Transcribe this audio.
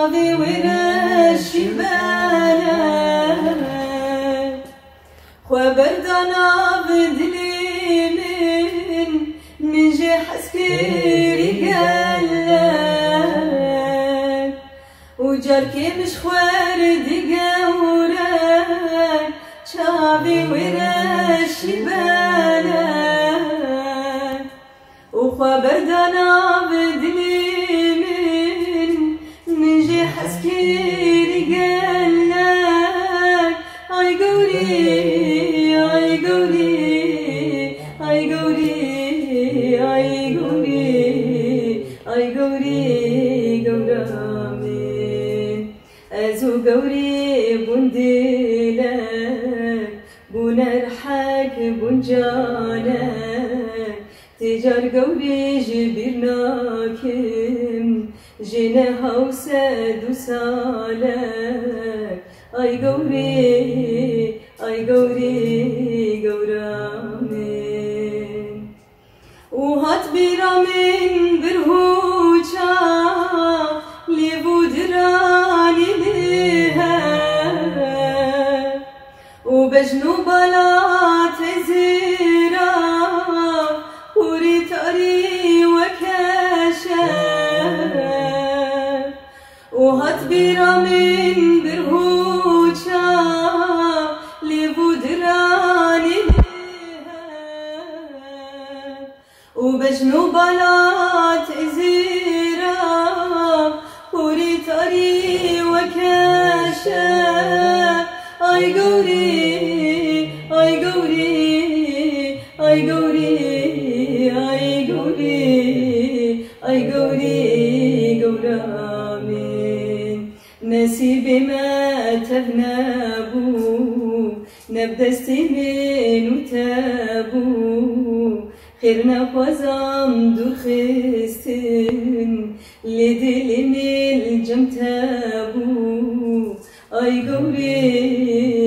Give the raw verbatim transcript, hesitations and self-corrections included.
شافي ورشي بالك وبردنا بدلي من من جي حسكري قالك وجركي مش خوارد قورك شافي ورشي بالك وخبردنا بدلي من من جي حسكري قالك اي قولي اي قولي اي قولي اي قولي اي قولي قورامين ازو قوري بندلك بنرحك بنجالك تجار قوري جبرناكم جنها وساد وسالك اي قوري اي قوري قورامين وهات برامين برهوشا لبودراني لها وبجنو بلات زيرا وريتاري وكاشا وهات برامين برهوشا لبودراني لها وبجنو بلات زيرا وريتاري وكاشا اي قوري اي قوري اي قوري اي قوري اي قوري قورامين نسيبي ما تغنابو نبدستي من وتابو خيرنا خوزام دو خستن لدلي من الجمتابو اي قوري